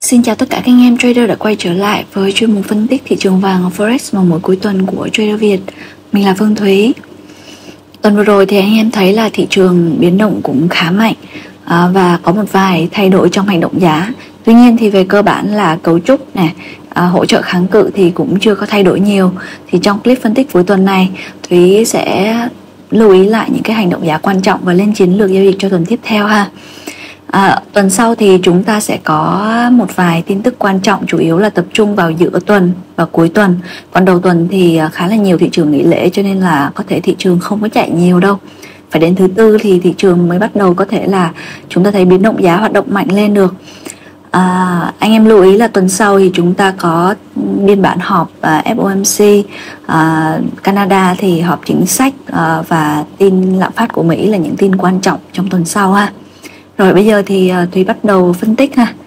Xin chào tất cả các anh em trader đã quay trở lại với chuyên mục phân tích thị trường vàng Forex vào mỗi cuối tuần của Trader Việt. Mình là Phương Thúy. Tuần vừa rồi thì anh em thấy là thị trường biến động cũng khá mạnh và có một vài thay đổi trong hành động giá. Tuy nhiên thì về cơ bản là cấu trúc này, hỗ trợ kháng cự thì cũng chưa có thay đổi nhiều. Thì trong clip phân tích cuối tuần này, Thúy sẽ lưu ý lại những cái hành động giá quan trọng và lên chiến lược giao dịch cho tuần tiếp theo ha. Tuần sau thì chúng ta sẽ có một vài tin tức quan trọng, chủ yếu là tập trung vào giữa tuần và cuối tuần. Còn đầu tuần thì khá là nhiều thị trường nghỉ lễ, cho nên là có thể thị trường không có chạy nhiều đâu. Phải đến thứ tư thì thị trường mới bắt đầu có thể là chúng ta thấy biến động giá hoạt động mạnh lên được. Anh em lưu ý là tuần sau thì chúng ta có biên bản họp FOMC Canada, thì họp chính sách và tin lạm phát của Mỹ là những tin quan trọng trong tuần sau ha. Rồi bây giờ thì Thúy bắt đầu phân tích ha.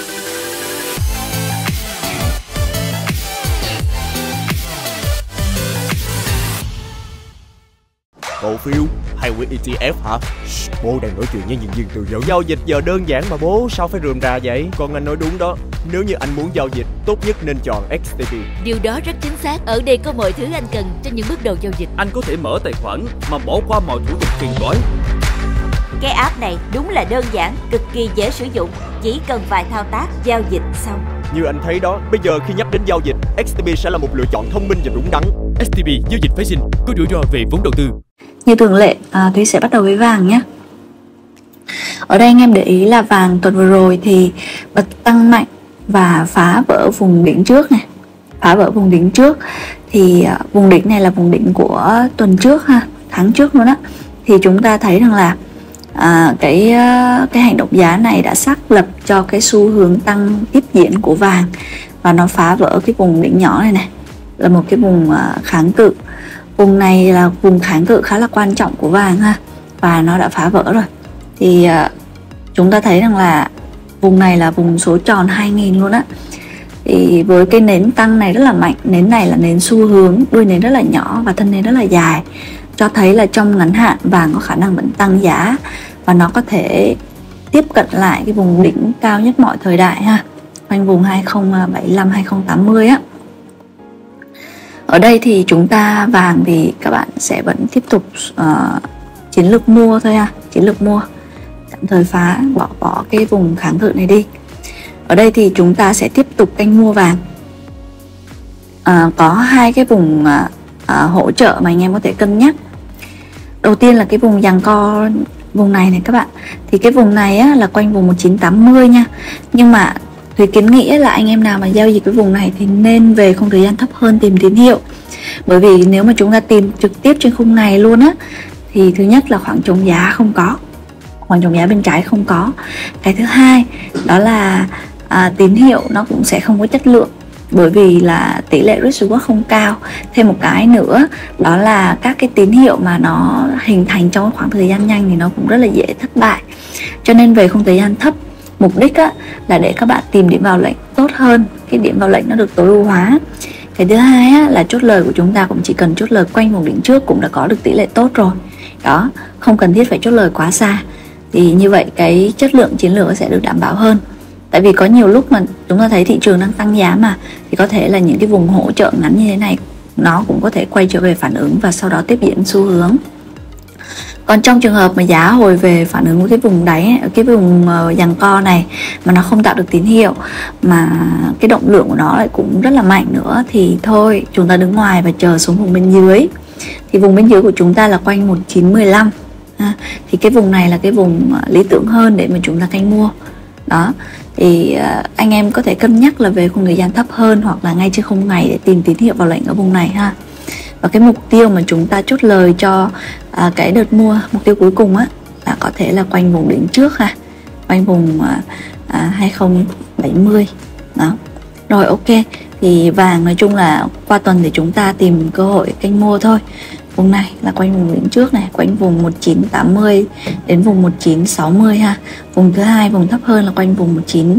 Cổ phiếu hay quỹ ETF hả? Bố đang nói chuyện với nhân viên tư vấn. Giao dịch giờ đơn giản mà bố, sao phải rườm rà vậy? Con anh nói đúng đó. Nếu như anh muốn giao dịch, tốt nhất nên chọn XTB. Điều đó rất chính xác. Ở đây có mọi thứ anh cần trên những bước đầu giao dịch. Anh có thể mở tài khoản mà bỏ qua mọi thủ tục phiền toái. Cái app này đúng là đơn giản, cực kỳ dễ sử dụng, chỉ cần vài thao tác, giao dịch xong. Như anh thấy đó, bây giờ khi nhắc đến giao dịch, XTB sẽ là một lựa chọn thông minh và đúng đắn. STB giao dịch phái sinh, có rủi ro về vốn đầu tư. Như thường lệ, Thúy sẽ bắt đầu với vàng nhé. Ở đây anh em để ý là vàng tuần vừa rồi thì bật tăng mạnh và phá vỡ vùng đỉnh trước này. Phá vỡ vùng đỉnh trước thì vùng đỉnh này là vùng đỉnh của tuần trước ha, tháng trước luôn á. Thì chúng ta thấy rằng là cái hành động giá này đã xác lập cho cái xu hướng tăng tiếp diễn của vàng, và nó phá vỡ cái vùng đỉnh nhỏ này này, là một cái vùng kháng cự. Vùng này là vùng kháng cự khá là quan trọng của vàng ha, và nó đã phá vỡ rồi. Thì chúng ta thấy rằng là vùng này là vùng số tròn 2000 luôn á. Thì với cái nến tăng này rất là mạnh, nến này là nến xu hướng, đuôi nến rất là nhỏ và thân nến rất là dài, cho thấy là trong ngắn hạn vàng có khả năng vẫn tăng giá và nó có thể tiếp cận lại cái vùng đỉnh cao nhất mọi thời đại ha, quanh vùng 2075 2080 á. Ở đây thì chúng ta vàng thì các bạn sẽ vẫn tiếp tục chiến lược mua thôi ha, chiến lược mua tạm thời phá bỏ cái vùng kháng cự này đi. Ở đây thì chúng ta sẽ tiếp tục canh mua vàng. Có hai cái vùng hỗ trợ mà anh em có thể cân nhắc. Đầu tiên là cái vùng giằng co vùng này các bạn. Thì cái vùng này á, là quanh vùng 1980 nha. Nhưng mà Thúy kiến nghị là anh em nào mà giao dịch cái vùng này thì nên về khung thời gian thấp hơn tìm tín hiệu. Bởi vì nếu mà chúng ta tìm trực tiếp trên khung này luôn á, thì thứ nhất là khoảng trống giá không có, khoảng trống giá bên trái không có. Cái thứ hai đó là tín hiệu nó cũng sẽ không có chất lượng, bởi vì là tỷ lệ risk reward không cao. Thêm một cái nữa đó là các cái tín hiệu mà nó hình thành trong khoảng thời gian nhanh thì nó cũng rất là dễ thất bại. Cho nên về khung thời gian thấp, mục đích á, là để các bạn tìm điểm vào lệnh tốt hơn, cái điểm vào lệnh nó được tối ưu hóa. Cái thứ hai á, là chốt lời của chúng ta cũng chỉ cần chốt lời quanh vùng đỉnh trước cũng đã có được tỷ lệ tốt rồi đó, không cần thiết phải chốt lời quá xa. Thì như vậy cái chất lượng chiến lược sẽ được đảm bảo hơn. Tại vì có nhiều lúc mà chúng ta thấy thị trường đang tăng giá mà, thì có thể là những cái vùng hỗ trợ ngắn như thế này nó cũng có thể quay trở về phản ứng và sau đó tiếp diễn xu hướng. Còn trong trường hợp mà giá hồi về phản ứng với cái vùng đáy, cái vùng giằng co này mà nó không tạo được tín hiệu, mà cái động lượng của nó lại cũng rất là mạnh nữa, thì thôi chúng ta đứng ngoài và chờ xuống vùng bên dưới. Thì vùng bên dưới của chúng ta là quanh 1915 thì cái vùng này là cái vùng lý tưởng hơn để mà chúng ta canh mua đó. Thì anh em có thể cân nhắc là về khung thời gian thấp hơn hoặc là ngay trên khung ngày để tìm tín hiệu vào lệnh ở vùng này ha. Và cái mục tiêu mà chúng ta chốt lời cho cái đợt mua, mục tiêu cuối cùng á, là có thể là quanh vùng đỉnh trước ha, quanh vùng 2070 đó. Rồi ok, thì vàng nói chung là qua tuần thì chúng ta tìm cơ hội canh mua thôi. Vùng này là quanh vùng đỉnh trước này, quanh vùng 1980 đến vùng 1960 ha. Vùng thứ hai, vùng thấp hơn là quanh vùng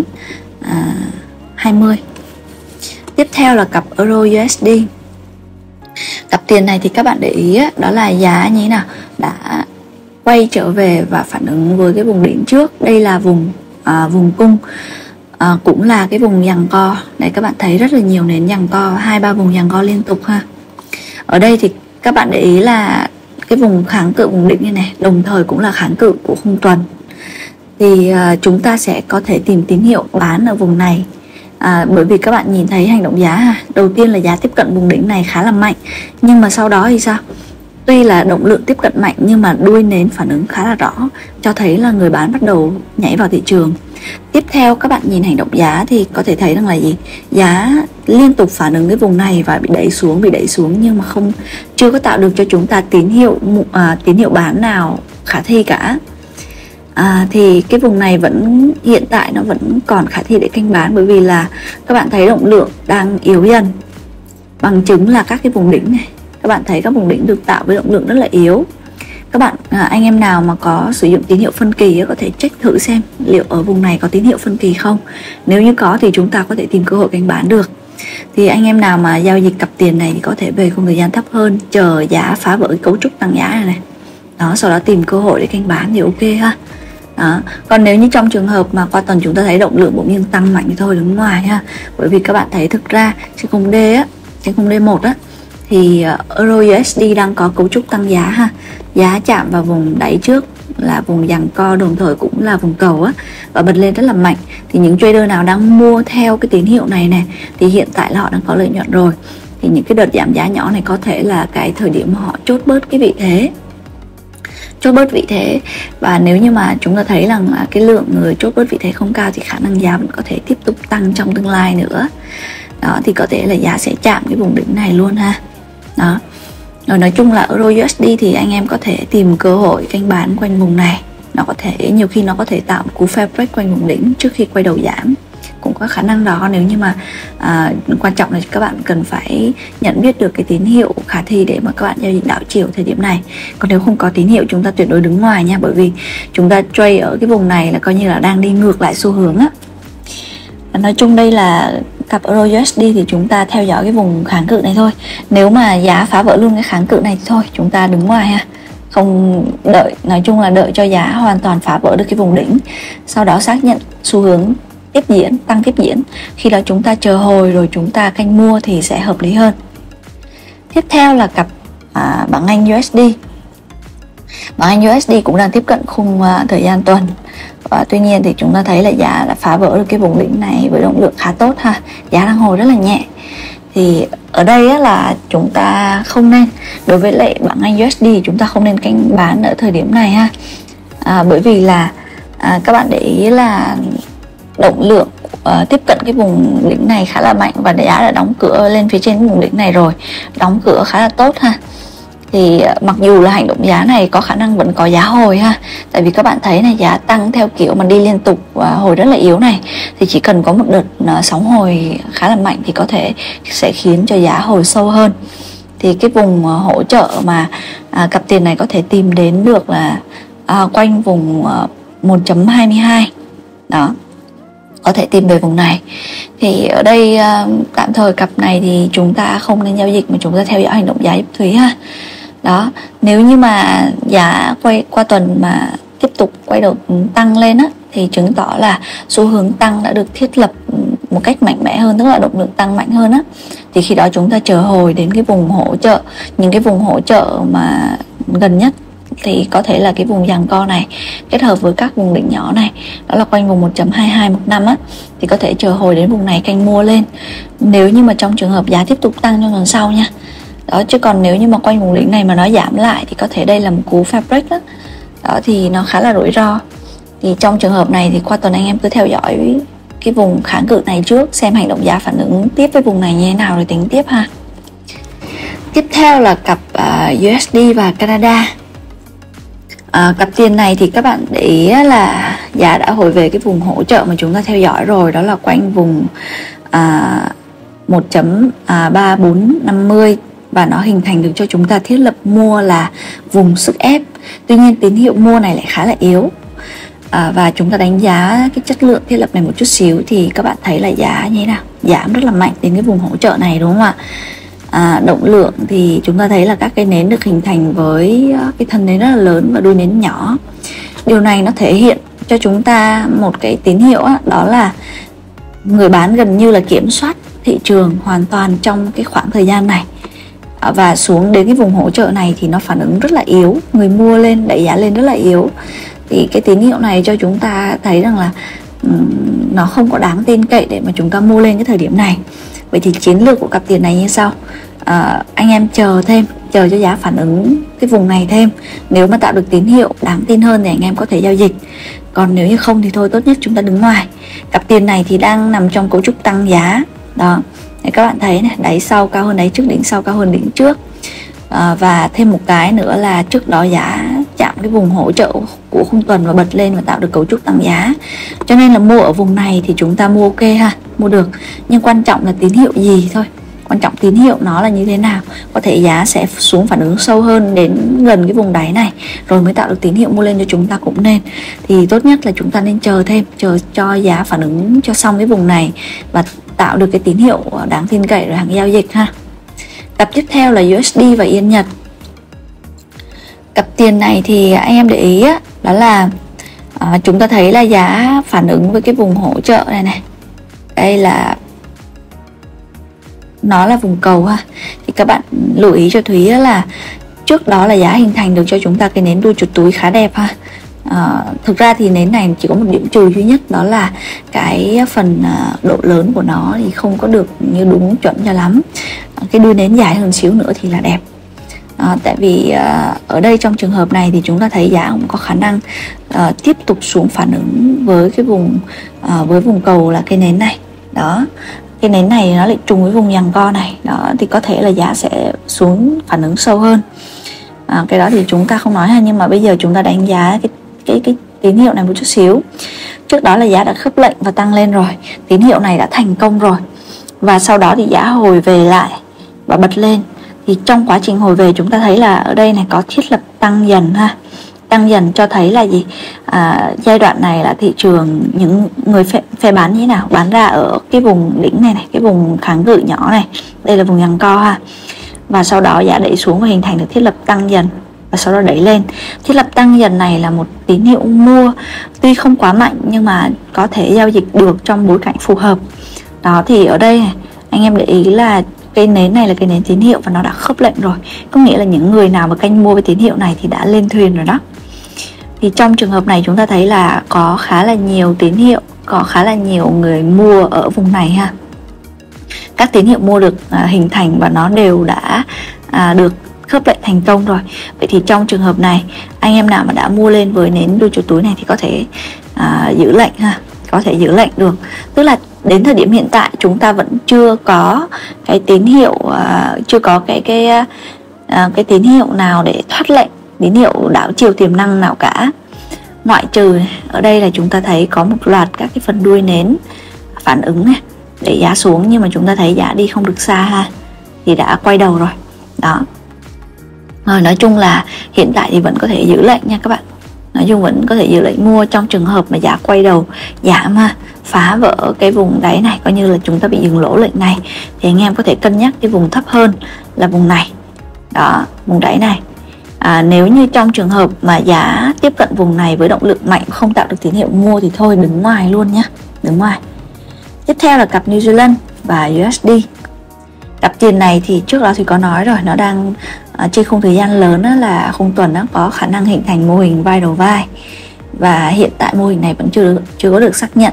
1920. Tiếp theo là cặp Euro USD. Cặp tiền này thì các bạn để ý đó là giá như thế nào, đã quay trở về và phản ứng với cái vùng đỉnh trước. Đây là vùng cung. cũng là cái vùng giằng co. Đấy, các bạn thấy rất là nhiều nến giằng co, 2-3 vùng giằng co liên tục ha. Ở đây thì các bạn để ý là cái vùng kháng cự, vùng đỉnh như này đồng thời cũng là kháng cự của khung tuần. Thì chúng ta sẽ có thể tìm tín hiệu bán ở vùng này. Bởi vì các bạn nhìn thấy hành động giá ha. Đầu tiên là giá tiếp cận vùng đỉnh này khá là mạnh, nhưng mà sau đó thì sao? Tuy là động lượng tiếp cận mạnh nhưng mà đuôi nến phản ứng khá là rõ, cho thấy là người bán bắt đầu nhảy vào thị trường. Tiếp theo các bạn nhìn hành động giá thì có thể thấy rằng là gì? Giá liên tục phản ứng cái vùng này và bị đẩy xuống nhưng mà chưa có tạo được cho chúng ta tín hiệu bán nào khả thi cả. Thì cái vùng này hiện tại nó vẫn còn khả thi để canh bán, bởi vì là các bạn thấy động lượng đang yếu dần, bằng chứng là các cái vùng đỉnh này. Các bạn thấy các vùng đỉnh được tạo với động lượng rất là yếu. Các bạn anh em nào mà có sử dụng tín hiệu phân kỳ có thể check thử xem liệu ở vùng này có tín hiệu phân kỳ không. Nếu như có thì chúng ta có thể tìm cơ hội canh bán được. Thì anh em nào mà giao dịch cặp tiền này thì có thể về khung thời gian thấp hơn, chờ giá phá vỡ cái cấu trúc tăng giá này. Đó, sau đó tìm cơ hội để canh bán thì ok ha. Đó. Còn nếu như trong trường hợp mà qua tuần chúng ta thấy động lượng bỗng nhiên tăng mạnh thì thôi đứng ngoài ha. Bởi vì các bạn thấy thực ra trên khung D trên khung D1 thì Euro USD đang có cấu trúc tăng giá ha. Giá chạm vào vùng đáy trước là vùng giằng co, đồng thời cũng là vùng cầu và bật lên rất là mạnh. Thì những trader nào đang mua theo cái tín hiệu này thì hiện tại là họ đang có lợi nhuận rồi. Thì những cái đợt giảm giá nhỏ này có thể là cái thời điểm mà họ chốt bớt cái vị thế. Và nếu như mà chúng ta thấy rằng cái lượng người chốt bớt vị thế không cao thì khả năng giá vẫn có thể tiếp tục tăng trong tương lai nữa. Đó, thì có thể là giá sẽ chạm cái vùng đỉnh này luôn ha. Đó. Rồi nói chung là Euro USD thì anh em có thể tìm cơ hội canh bán quanh vùng này. Nhiều khi nó có thể tạo một cú fair break quanh vùng đỉnh trước khi quay đầu giảm. Cũng có khả năng đó, nếu như mà quan trọng là các bạn cần phải nhận biết được cái tín hiệu khả thi để mà các bạn giao dịch đảo chiều thời điểm này. Còn nếu không có tín hiệu chúng ta tuyệt đối đứng ngoài nha, bởi vì chúng ta trade ở cái vùng này là coi như là đang đi ngược lại xu hướng Nói chung đây là cặp Euro USD thì chúng ta theo dõi cái vùng kháng cự này thôi. Nếu mà giá phá vỡ luôn cái kháng cự này thì thôi chúng ta đứng ngoài ha. Không đợi, nói chung là đợi cho giá hoàn toàn phá vỡ được cái vùng đỉnh, sau đó xác nhận xu hướng tăng tiếp diễn. Khi đó chúng ta chờ hồi rồi chúng ta canh mua thì sẽ hợp lý hơn. Tiếp theo là cặp bảng Anh USD. Bảng Anh USD cũng đang tiếp cận khung thời gian tuần. Và tuy nhiên thì chúng ta thấy là giá đã phá vỡ được cái vùng đỉnh này với động lượng khá tốt ha. Giá đang hồi rất là nhẹ. Thì ở đây là chúng ta không nên, đối với lại bảng Anh USD thì chúng ta không nên canh bán ở thời điểm này ha. Bởi vì là các bạn để ý là động lượng tiếp cận cái vùng đỉnh này khá là mạnh và giá đã đóng cửa lên phía trên vùng đỉnh này rồi, đóng cửa khá là tốt ha. Thì mặc dù là hành động giá này có khả năng vẫn có giá hồi ha, tại vì các bạn thấy này, giá tăng theo kiểu mà đi liên tục và hồi rất là yếu này, thì chỉ cần có một đợt sóng hồi khá là mạnh thì có thể sẽ khiến cho giá hồi sâu hơn. Thì cái vùng hỗ trợ mà cặp tiền này có thể tìm đến được là quanh vùng 1.22. Đó, có thể tìm về vùng này. Thì ở đây tạm thời cặp này thì chúng ta không nên giao dịch mà chúng ta theo dõi hành động giá giúp Thúy ha. Đó, nếu như mà giá qua tuần mà tiếp tục quay đầu tăng lên thì chứng tỏ là xu hướng tăng đã được thiết lập một cách mạnh mẽ hơn, tức là động lượng tăng mạnh hơn Thì khi đó chúng ta chờ hồi đến cái vùng hỗ trợ, những cái vùng hỗ trợ mà gần nhất thì có thể là cái vùng giằng co này kết hợp với các vùng đỉnh nhỏ này, đó là quanh vùng 1.2215 thì có thể chờ hồi đến vùng này canh mua lên, nếu như mà trong trường hợp giá tiếp tục tăng trong tuần sau nha. Đó, chứ còn nếu như mà quanh vùng đỉnh này mà nó giảm lại thì có thể đây là một cú fair break đó thì nó khá là rủi ro. Thì trong trường hợp này thì qua tuần anh em cứ theo dõi cái vùng kháng cự này trước, xem hành động giá phản ứng tiếp với vùng này như thế nào rồi tính tiếp ha. Tiếp theo là cặp USD và Canada. Cặp tiền này thì các bạn để ý là giá đã hồi về cái vùng hỗ trợ mà chúng ta theo dõi rồi, đó là quanh vùng 1.3450 và nó hình thành được cho chúng ta thiết lập mua là vùng sức ép. Tuy nhiên tín hiệu mua này lại khá là yếu. Và chúng ta đánh giá cái chất lượng thiết lập này một chút xíu thì các bạn thấy là giá như thế nào, giảm rất là mạnh đến cái vùng hỗ trợ này, đúng không ạ? Động lượng thì chúng ta thấy là các cái nến được hình thành với cái thân nến rất là lớn và đuôi nến nhỏ. Điều này nó thể hiện cho chúng ta một cái tín hiệu đó là người bán gần như là kiểm soát thị trường hoàn toàn trong cái khoảng thời gian này. Và xuống đến cái vùng hỗ trợ này thì nó phản ứng rất là yếu, người mua lên đẩy giá lên rất là yếu. Thì cái tín hiệu này cho chúng ta thấy rằng là nó không có đáng tin cậy để mà chúng ta mua lên cái thời điểm này. Vậy thì chiến lược của cặp tiền này như sau. Anh em chờ cho giá phản ứng cái vùng này thêm. Nếu mà tạo được tín hiệu đáng tin hơn thì anh em có thể giao dịch. Còn nếu như không thì thôi, tốt nhất chúng ta đứng ngoài. Cặp tiền này thì đang nằm trong cấu trúc tăng giá. Đó, để các bạn thấy này, đáy sau cao hơn đáy trước, đỉnh sau cao hơn đỉnh trước. Và thêm một cái nữa là trước đó giá chạm cái vùng hỗ trợ của khung tuần và bật lên và tạo được cấu trúc tăng giá. Cho nên là mua ở vùng này thì chúng ta mua ok ha, mua được. Nhưng quan trọng là tín hiệu gì thôi. Quan trọng tín hiệu nó là như thế nào. Có thể giá sẽ xuống phản ứng sâu hơn đến gần cái vùng đáy này rồi mới tạo được tín hiệu mua lên cho chúng ta cũng nên. Thì tốt nhất là chúng ta nên chờ chờ cho giá phản ứng cho xong cái vùng này và tạo được cái tín hiệu đáng tin cậy rồi hãng giao dịch ha. Cặp tiếp theo là USD và Yên Nhật. Cặp tiền này thì anh em để ý á, đó là chúng ta thấy là giá phản ứng với cái vùng hỗ trợ này này. Đây là nó là vùng cầu ha. Thì các bạn lưu ý cho Thúy là trước đó là giá hình thành được cho chúng ta cái nến đuôi chuột túi khá đẹp ha. Thực ra thì nến này chỉ có một điểm trừ duy nhất, đó là cái phần độ lớn của nó thì không có được như đúng chuẩn cho lắm. Cái đuôi nến dài hơn xíu nữa thì là đẹp. Tại vì ở đây trong trường hợp này thì chúng ta thấy giá cũng có khả năng tiếp tục xuống phản ứng với cái vùng với vùng cầu là cái nến này. Đó, cái nến này nó lại trùng với vùng giằng co này. Đó, thì có thể là giá sẽ xuống phản ứng sâu hơn. Cái đó thì chúng ta không nói ha, nhưng mà bây giờ chúng ta đánh giá cái tín hiệu này một chút xíu. Trước đó là giá đã khớp lệnh và tăng lên rồi, tín hiệu này đã thành công rồi, và sau đó thì giá hồi về lại và bật lên. Thì trong quá trình hồi về chúng ta thấy là ở đây này có thiết lập tăng dần ha. Tăng dần cho thấy là gì? Giai đoạn này là thị trường những người phe bán như thế nào? Bán ra ở cái vùng đỉnh này này, cái vùng kháng cự nhỏ này. Đây là vùng giằng co ha. Và sau đó giá đẩy xuống và hình thành được thiết lập tăng dần, và sau đó đẩy lên. Thiết lập tăng dần này là một tín hiệu mua, tuy không quá mạnh nhưng mà có thể giao dịch được trong bối cảnh phù hợp. Đó, thì ở đây anh em để ý là cái nến này là cái nến tín hiệu và nó đã khớp lệnh rồi. Có nghĩa là những người nào mà canh mua với tín hiệu này thì đã lên thuyền rồi đó. Thì trong trường hợp này chúng ta thấy là có khá là nhiều tín hiệu, có khá là nhiều người mua ở vùng này ha. Các tín hiệu mua được hình thành và nó đều đã được khớp lệnh thành công rồi. Vậy thì trong trường hợp này, anh em nào mà đã mua lên với nến đuôi chuột túi này thì có thể giữ lệnh ha, có thể giữ lệnh được. Tức là đến thời điểm hiện tại chúng ta vẫn chưa có cái tín hiệu, chưa có cái tín hiệu nào để thoát lệnh, tín hiệu đảo chiều tiềm năng nào cả. Ngoại trừ ở đây là chúng ta thấy có một loạt các cái phần đuôi nến phản ứng này để giá xuống, nhưng mà chúng ta thấy giá đi không được xa ha, thì đã quay đầu rồi. Đó. Nói chung là hiện tại thì vẫn có thể giữ lệnh nha các bạn. Nói chung vẫn có thể giữ lệnh mua trong trường hợp mà giá quay đầu giảm ha, phá vỡ cái vùng đáy này, coi như là chúng ta bị dừng lỗ lệnh này, thì anh em có thể cân nhắc cái vùng thấp hơn là vùng này. Đó, vùng đáy này. Nếu như trong trường hợp mà giá tiếp cận vùng này với động lực mạnh không tạo được tín hiệu mua thì thôi đứng ngoài luôn nhá, đứng ngoài. Tiếp theo là cặp New Zealand và USD. Cặp tiền này thì trước đó thì có nói rồi, nó đang trên khung thời gian lớn đó là khung tuần nó có khả năng hình thành mô hình vai đầu vai, và hiện tại mô hình này vẫn chưa có được xác nhận.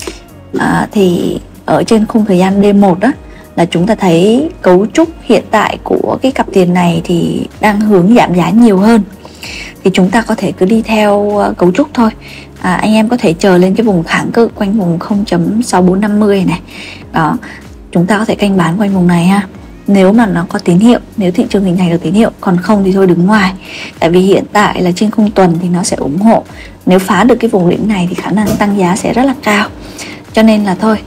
Thì ở trên khung thời gian D1 đó là chúng ta thấy cấu trúc hiện tại của cái cặp tiền này thì đang hướng giảm giá nhiều hơn. Thì chúng ta có thể cứ đi theo cấu trúc thôi. Anh em có thể chờ lên cái vùng kháng cự quanh vùng 0.6450 này. Đó, chúng ta có thể canh bán quanh vùng này ha. Nếu mà nó có tín hiệu, nếu thị trường hình thành được tín hiệu, còn không thì thôi đứng ngoài. Tại vì hiện tại là trên khung tuần thì nó sẽ ủng hộ. Nếu phá được cái vùng đỉnh này thì khả năng tăng giá sẽ rất là cao. Cho nên là thôi,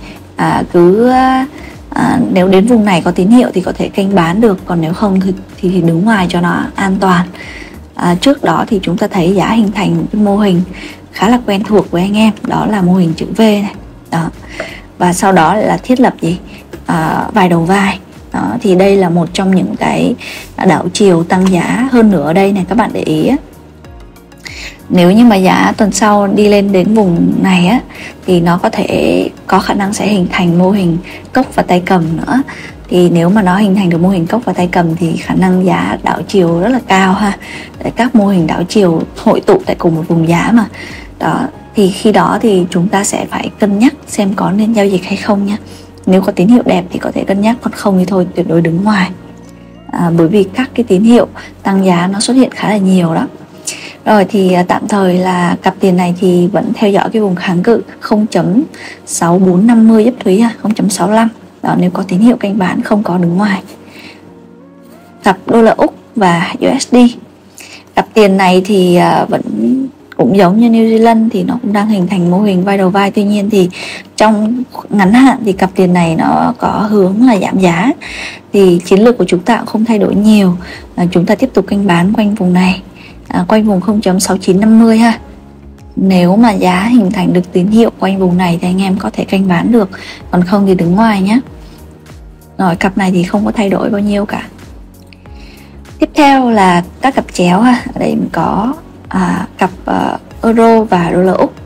nếu đến vùng này có tín hiệu thì có thể canh bán được, còn nếu không thì đứng ngoài cho nó an toàn. Trước đó thì chúng ta thấy giá hình thành một cái mô hình khá là quen thuộc với anh em, đó là mô hình chữ V này. Đó. Và sau đó là thiết lập gì? Vai đầu vai. Đó, thì đây là một trong những cái đảo chiều tăng giá hơn nữa ở đây này, các bạn để ý á. Nếu như mà giá tuần sau đi lên đến vùng này á thì nó có khả năng sẽ hình thành mô hình cốc và tay cầm nữa. Thì nếu mà nó hình thành được mô hình cốc và tay cầm thì khả năng giá đảo chiều rất là cao ha. Các mô hình đảo chiều hội tụ tại cùng một vùng giá mà. Đó, thì khi đó thì chúng ta sẽ phải cân nhắc xem có nên giao dịch hay không nhé. Nếu có tín hiệu đẹp thì có thể cân nhắc, còn không thì thôi tuyệt đối đứng ngoài. Bởi vì các cái tín hiệu tăng giá nó xuất hiện khá là nhiều đó. Rồi thì tạm thời là cặp tiền này thì vẫn theo dõi cái vùng kháng cự 0.6450 giúp Thúy ha, 0.65. Đó, nếu có tín hiệu canh bán không có đứng ngoài. Cặp đô la Úc và USD. Cặp tiền này thì vẫn cũng giống như New Zealand thì nó cũng đang hình thành mô hình vai đầu vai. Tuy nhiên thì trong ngắn hạn thì cặp tiền này nó có hướng là giảm giá. Thì chiến lược của chúng ta cũng không thay đổi nhiều. Chúng ta tiếp tục canh bán quanh vùng này, quanh vùng 0.6950 ha. Nếu mà giá hình thành được tín hiệu quanh vùng này thì anh em có thể canh bán được, còn không thì đứng ngoài nhé. Rồi cặp này thì không có thay đổi bao nhiêu cả. Tiếp theo là các cặp chéo ha. Ở đây mình có cặp euro và đô la Úc.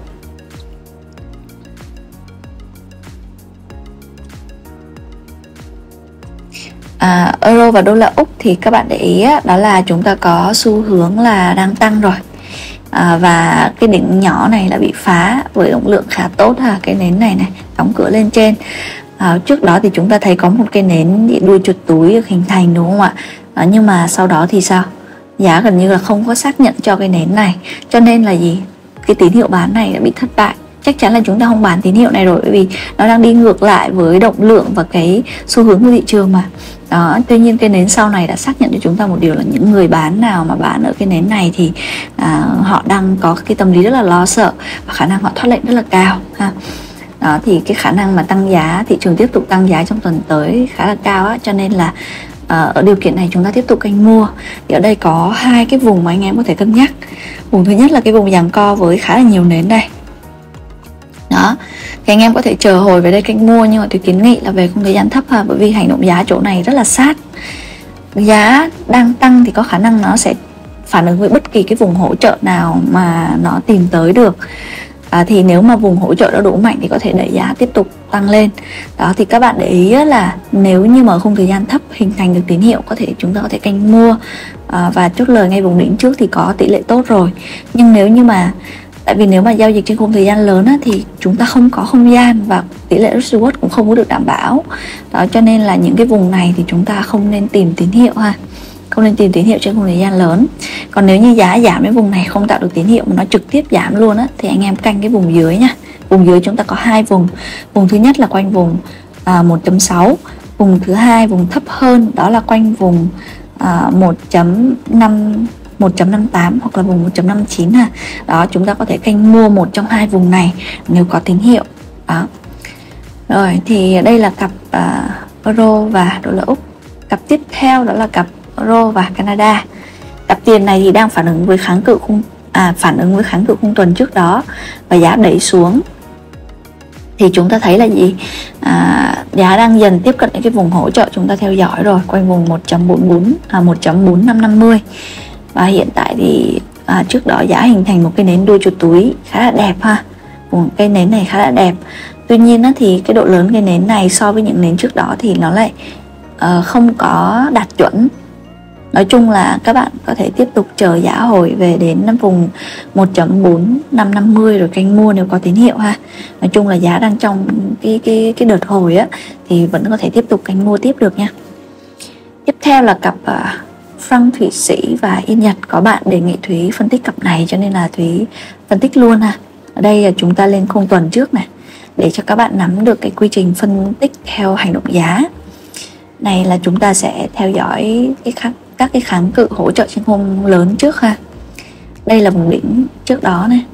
Euro và đô la Úc thì các bạn để ý đó là chúng ta có xu hướng là đang tăng rồi. Và cái đỉnh nhỏ này đã bị phá với động lượng khá tốt ha. Cái nến này đóng cửa lên trên. Trước đó thì chúng ta thấy có một cái nến đuôi chuột túi được hình thành đúng không ạ? Nhưng mà sau đó thì sao? Giá gần như là không có xác nhận cho cái nến này. Cho nên là gì? Cái tín hiệu bán này đã bị thất bại. Chắc chắn là chúng ta không bán tín hiệu này rồi, bởi vì nó đang đi ngược lại với động lượng và cái xu hướng của thị trường mà. Đó, tuy nhiên cái nến sau này đã xác nhận cho chúng ta một điều là những người bán nào mà bán ở cái nến này thì họ đang có cái tâm lý rất là lo sợ và khả năng họ thoát lệnh rất là cao ha. Đó, thì cái khả năng mà tăng giá, thị trường tiếp tục tăng giá trong tuần tới khá là cao á, cho nên là ở điều kiện này chúng ta tiếp tục canh mua. Thì ở đây có hai cái vùng mà anh em có thể cân nhắc. Vùng thứ nhất là cái vùng giằng co với khá là nhiều nến đây. Đó, thì anh em có thể chờ hồi về đây canh mua, nhưng mà tôi kiến nghị là về không thời gian thấp ha, bởi vì hành động giá chỗ này rất là sát. Giá đang tăng thì có khả năng nó sẽ phản ứng với bất kỳ cái vùng hỗ trợ nào mà nó tìm tới được. Thì nếu mà vùng hỗ trợ đó đủ mạnh thì có thể đẩy giá tiếp tục tăng lên. Đó, thì các bạn để ý là nếu như mà khung thời gian thấp hình thành được tín hiệu, chúng ta có thể canh mua và chốt lời ngay vùng đỉnh trước thì có tỷ lệ tốt rồi. Nhưng nếu như mà tại vì nếu mà giao dịch trên khung thời gian lớn á, thì chúng ta không có không gian và tỷ lệ risk reward cũng không có được đảm bảo. Đó, cho nên là những cái vùng này thì chúng ta không nên tìm tín hiệu ha. Không nên tìm tín hiệu trên khung thời gian lớn. Còn nếu như giá giảm đến vùng này không tạo được tín hiệu mà nó trực tiếp giảm luôn á, thì anh em canh cái vùng dưới nha. Vùng dưới chúng ta có hai vùng. Vùng thứ nhất là quanh vùng 1.6. Vùng thứ hai, vùng thấp hơn, đó là quanh vùng 1.58 hoặc là vùng 1.59 ha. Đó, chúng ta có thể canh mua một trong hai vùng này nếu có tín hiệu. Đó. Rồi thì đây là cặp euro và đô la Úc. Cặp tiếp theo đó là cặp euro và Canada. Cặp tiền này thì đang phản ứng với kháng cự khung tuần trước đó và giá đẩy xuống. Thì chúng ta thấy là gì? Giá đang dần tiếp cận đến cái vùng hỗ trợ chúng ta theo dõi rồi, quanh vùng 1.4550. Và hiện tại thì trước đó giá hình thành một cái nến đuôi chuột túi khá là đẹp ha. Cái nến này khá là đẹp. Tuy nhiên thì cái độ lớn cái nến này so với những nến trước đó thì nó lại không có đạt chuẩn. Nói chung là các bạn có thể tiếp tục chờ giá hồi về đến vùng 1.4550 rồi canh mua nếu có tín hiệu ha. Nói chung là giá đang trong cái đợt hồi á thì vẫn có thể tiếp tục canh mua tiếp được nha. Tiếp theo là cặp franc Thụy Sĩ và Yên Nhật. Có bạn đề nghị Thúy phân tích cặp này cho nên là Thúy phân tích luôn ha. Ở đây là chúng ta lên khung tuần trước này để cho các bạn nắm được cái quy trình phân tích theo hành động giá. Này là chúng ta sẽ theo dõi các cái kháng cự hỗ trợ trên khung lớn trước ha. Đây là vùng đỉnh trước đó này.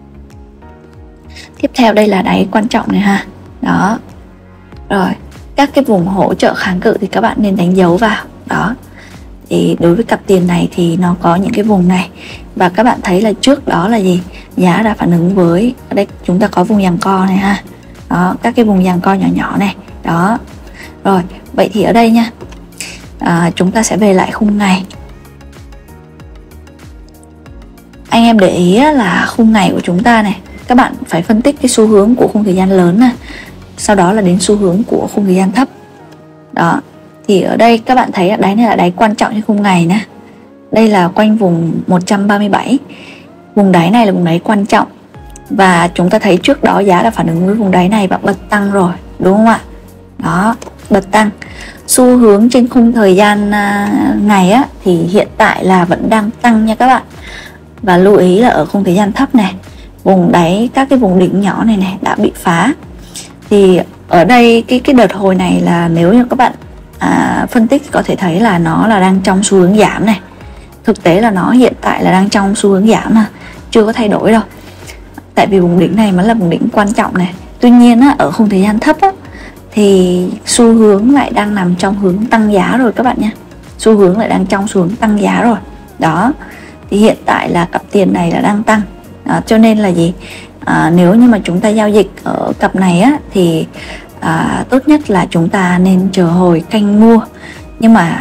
Tiếp theo đây là đáy quan trọng này ha. Đó. Rồi, các cái vùng hỗ trợ kháng cự thì các bạn nên đánh dấu vào. Đó. Thì đối với cặp tiền này thì nó có những cái vùng này. Và các bạn thấy là trước đó là gì? Giá đã phản ứng với, ở đây chúng ta có vùng giằng co này ha. Đó, các cái vùng giằng co nhỏ nhỏ này. Đó. Rồi, vậy thì ở đây nha, chúng ta sẽ về lại khung ngày. anh em để ý là khung ngày của chúng ta này, các bạn phải phân tích cái xu hướng của khung thời gian lớn này, sau đó là đến xu hướng của khung thời gian thấp. Đó, thì ở đây các bạn thấy đáy này là đáy quan trọng trên khung ngày nè. Đây là quanh vùng 137. Vùng đáy này là vùng đáy quan trọng. Và chúng ta thấy trước đó giá đã phản ứng với vùng đáy này và bật tăng rồi, đúng không ạ? Đó, bật tăng. Xu hướng trên khung thời gian ngày á thì hiện tại là vẫn đang tăng nha các bạn. Và lưu ý là ở khung thời gian thấp này, vùng đáy, các cái vùng đỉnh nhỏ này đã bị phá. Thì ở đây cái đợt hồi này là nếu như các bạn phân tích có thể thấy là nó là đang trong xu hướng giảm này. Thực tế là nó hiện tại là đang trong xu hướng giảm mà chưa có thay đổi đâu. Tại vì vùng đỉnh này mới là vùng đỉnh quan trọng này. Tuy nhiên ở khung thời gian thấp thì xu hướng lại đang nằm trong hướng tăng giá rồi các bạn nhé. Xu hướng lại đang trong xu hướng tăng giá rồi. Đó, thì hiện tại là cặp tiền này là đang tăng. Cho nên là gì? Nếu như mà chúng ta giao dịch ở cặp này thì tốt nhất là chúng ta nên chờ hồi canh mua. Nhưng mà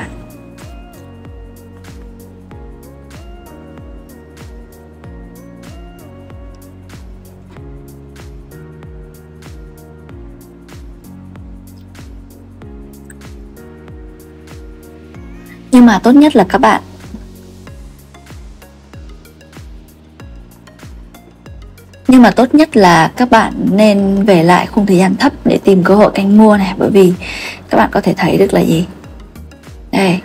tốt nhất là các bạn nên về lại khung thời gian thấp để tìm cơ hội canh mua này. Bởi vì các bạn có thể thấy được là gì? Đây,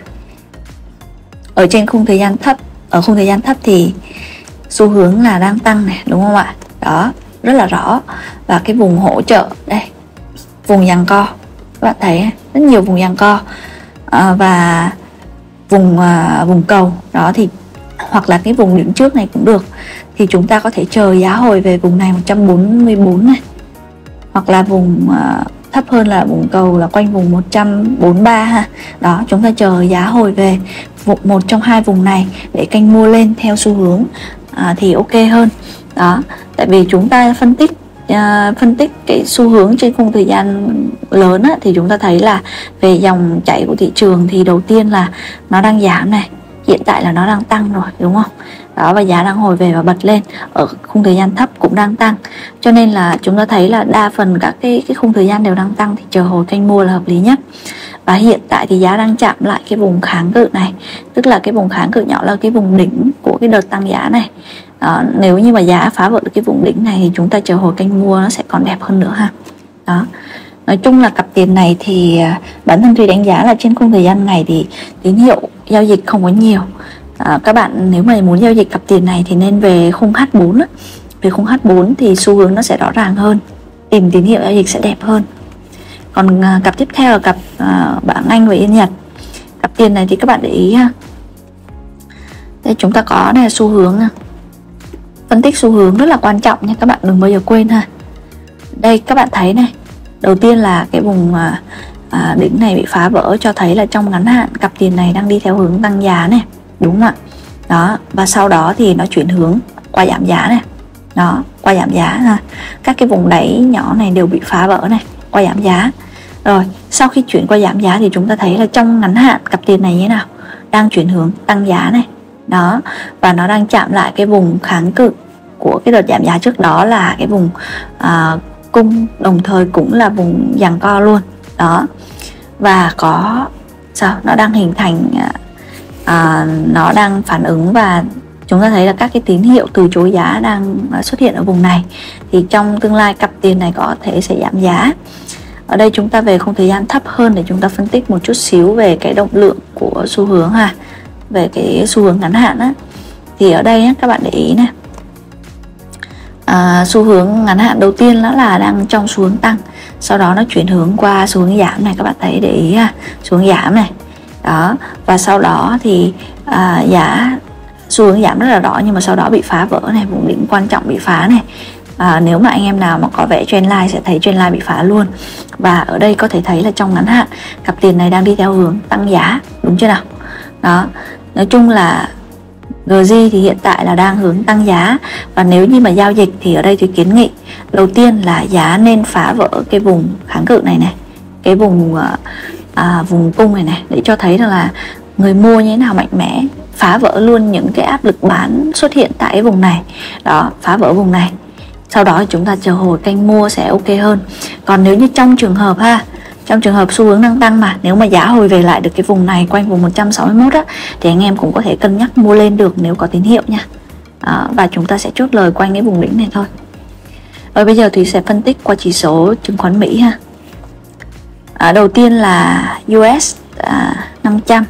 ở trên khung thời gian thấp, ở khung thời gian thấp thì xu hướng là đang tăng này, đúng không ạ? Đó, rất là rõ. Và cái vùng hỗ trợ đây, vùng giằng co, các bạn thấy rất nhiều vùng giằng co, và vùng cầu đó, thì hoặc là cái vùng đỉnh trước này cũng được. Thì chúng ta có thể chờ giá hồi về vùng này 144 này, hoặc là vùng thấp hơn là vùng cầu là quanh vùng 143 ha. Đó, chúng ta chờ giá hồi về một trong hai vùng này để canh mua lên theo xu hướng thì ok hơn. Đó, tại vì chúng ta phân tích cái xu hướng trên khung thời gian lớn thì chúng ta thấy là về dòng chảy của thị trường thì đầu tiên là nó đang giảm này, hiện tại là nó đang tăng rồi, đúng không? Đó, và giá đang hồi về và bật lên. Ở khung thời gian thấp cũng đang tăng. Cho nên là chúng ta thấy là đa phần các cái khung thời gian đều đang tăng, thì chờ hồi canh mua là hợp lý nhất. Và hiện tại thì giá đang chạm lại cái vùng kháng cự này, tức là cái vùng kháng cự nhỏ là cái vùng đỉnh của cái đợt tăng giá này. Nếu như mà giá phá vỡ được cái vùng đỉnh này thì chúng ta chờ hồi canh mua nó sẽ còn đẹp hơn nữa ha. Đó, nói chung là cặp tiền này thì bản thân Thùy đánh giá là trên khung thời gian ngày thì tín hiệu giao dịch không có nhiều. Các bạn nếu mà muốn giao dịch cặp tiền này thì nên về khung H4 về khung H4 thì xu hướng nó sẽ rõ ràng hơn, tìm tín hiệu giao dịch sẽ đẹp hơn. Còn cặp tiếp theo là cặp bảng Anh và Yên Nhật. Cặp tiền này thì các bạn để ý ha. Đây chúng ta có này, xu hướng, phân tích xu hướng rất là quan trọng nha các bạn, đừng bao giờ quên ha. Đây các bạn thấy này, đầu tiên là cái vùng đỉnh này bị phá vỡ, cho thấy là trong ngắn hạn cặp tiền này đang đi theo hướng tăng giá này, đúng không ạ? Đó, và sau đó thì nó chuyển hướng qua giảm giá này. Đó, qua giảm giá ha. Các cái vùng đáy nhỏ này đều bị phá vỡ này, qua giảm giá. Rồi, sau khi chuyển qua giảm giá thì chúng ta thấy là trong ngắn hạn cặp tiền này như thế nào? Đang chuyển hướng tăng giá này. Đó, và nó đang chạm lại cái vùng kháng cự của cái đợt giảm giá trước đó là cái vùng cung, đồng thời cũng là vùng giằng co luôn. Đó, và có sao? Nó đang hình thành, nó đang phản ứng và chúng ta thấy là các cái tín hiệu từ chối giá đang xuất hiện ở vùng này. Thì trong tương lai cặp tiền này có thể sẽ giảm giá. Ở đây chúng ta về khung thời gian thấp hơn để chúng ta phân tích một chút xíu về cái động lượng của xu hướng ha, về cái xu hướng ngắn hạn á. Thì ở đây các bạn để ý này, xu hướng ngắn hạn đầu tiên nó là đang trong xu hướng tăng, sau đó nó chuyển hướng qua xu hướng giảm này, các bạn thấy để ý ha, xu hướng giảm này. Đó, và sau đó thì giá xu hướng giảm rất là rõ, nhưng mà sau đó bị phá vỡ này, vùng đỉnh quan trọng bị phá này. Nếu mà anh em nào mà có vẽ trendline sẽ thấy trendline bị phá luôn. Và ở đây có thể thấy là trong ngắn hạn cặp tiền này đang đi theo hướng tăng giá, đúng chưa nào? Đó, nói chung là GG thì hiện tại là đang hướng tăng giá. Và nếu như mà giao dịch thì ở đây tôi kiến nghị đầu tiên là giá nên phá vỡ cái vùng kháng cự này này, cái vùng vùng cung này này, để cho thấy rằng là người mua như thế nào mạnh mẽ, phá vỡ luôn những cái áp lực bán xuất hiện tại cái vùng này. Đó, phá vỡ vùng này. Sau đó chúng ta chờ hồi kênh mua sẽ ok hơn. Còn nếu như trong trường hợp trong trường hợp xu hướng đang tăng mà nếu mà giá hồi về lại được cái vùng này quanh vùng 161 á, thì anh em cũng có thể cân nhắc mua lên được nếu có tín hiệu nha. Và chúng ta sẽ chốt lời quanh cái vùng đỉnh này thôi. Rồi bây giờ Thúy sẽ phân tích qua chỉ số chứng khoán Mỹ ha. Đầu tiên là US 500.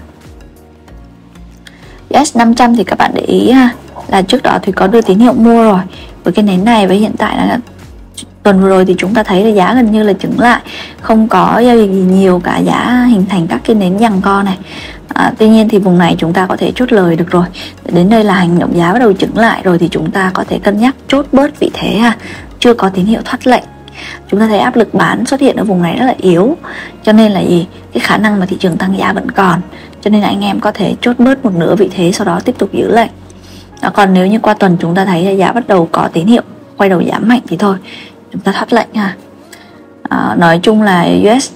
US 500 thì các bạn để ý ha, là trước đó Thúy có đưa tín hiệu mua rồi với cái nến này, với hiện tại là tuần vừa rồi thì chúng ta thấy là giá gần như là chững lại, không có giao dịch gì nhiều cả, giá hình thành các cái nến giằng co này. Tuy nhiên thì vùng này chúng ta có thể chốt lời được rồi. Đến đây là hành động giá bắt đầu chững lại rồi thì chúng ta có thể cân nhắc chốt bớt vị thế ha. Chưa có tín hiệu thoát lệnh. Chúng ta thấy áp lực bán xuất hiện ở vùng này rất là yếu, cho nên là cái khả năng mà thị trường tăng giá vẫn còn, cho nên là anh em có thể chốt bớt một nửa vị thế, sau đó tiếp tục giữ lệnh. Còn nếu như qua tuần chúng ta thấy là giá bắt đầu có tín hiệu quay đầu giảm mạnh thì thôi, chúng ta thoát lệnh ha. Nói chung là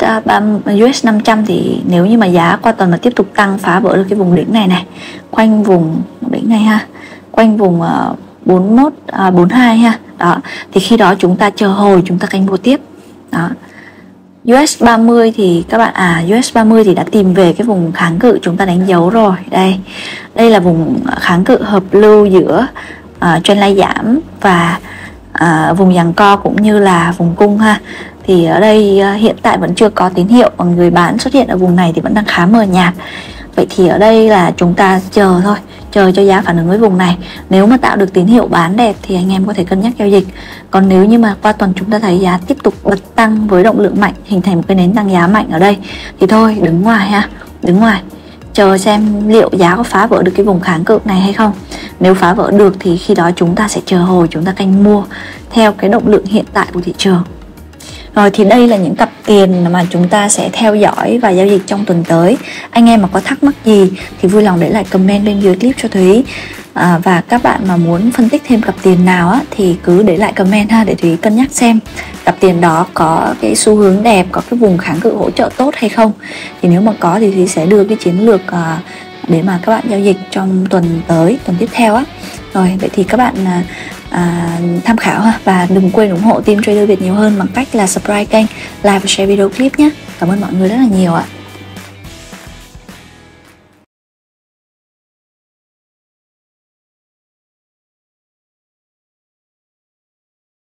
US 500 thì nếu như mà giá qua tuần mà tiếp tục tăng, phá vỡ được cái vùng đỉnh này quanh vùng đỉnh này ha, quanh vùng 41 42 ha. Đó, thì khi đó chúng ta chờ hồi, chúng ta canh mua tiếp. Đó. US 30 thì các bạn US 30 thì đã tìm về cái vùng kháng cự chúng ta đánh dấu rồi. Đây là vùng kháng cự hợp lưu giữa trendline giảm và vùng giằng co cũng như là vùng cung ha. Thì ở đây hiện tại vẫn chưa có tín hiệu, còn người bán xuất hiện ở vùng này thì vẫn đang khá mờ nhạt. Vậy thì ở đây là chúng ta chờ thôi, chờ cho giá phản ứng với vùng này. Nếu mà tạo được tín hiệu bán đẹp thì anh em có thể cân nhắc giao dịch. Còn nếu như mà qua tuần chúng ta thấy giá tiếp tục bật tăng với động lượng mạnh, hình thành một cái nến tăng giá mạnh ở đây, thì thôi đứng ngoài ha, đứng ngoài. Chờ xem liệu giá có phá vỡ được cái vùng kháng cự này hay không. Nếu phá vỡ được thì khi đó chúng ta sẽ chờ hồi, chúng ta canh mua theo cái động lượng hiện tại của thị trường. Rồi thì đây là những cặp tiền mà chúng ta sẽ theo dõi và giao dịch trong tuần tới. Anh em mà có thắc mắc gì thì vui lòng để lại comment bên dưới clip cho Thúy. Và các bạn mà muốn phân tích thêm cặp tiền nào thì cứ để lại comment ha, để Thúy cân nhắc xem cặp tiền đó có cái xu hướng đẹp, có cái vùng kháng cự hỗ trợ tốt hay không. Thì nếu mà có thì Thúy sẽ đưa cái chiến lược để mà các bạn giao dịch trong tuần tới, tuần tiếp theo Rồi vậy thì các bạn tham khảo ha, và đừng quên ủng hộ team Trader Việt nhiều hơn bằng cách là subscribe kênh, like và share video clip nhé. Cảm ơn mọi người rất là nhiều ạ.